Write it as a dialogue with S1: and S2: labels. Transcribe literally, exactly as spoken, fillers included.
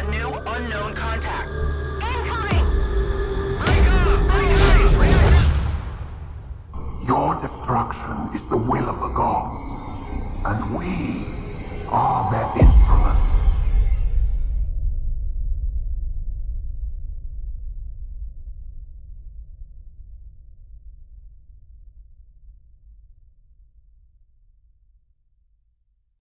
S1: a new unknown contact.
S2: Incoming!
S3: Your destruction is the will of the gods, and we are their instruments.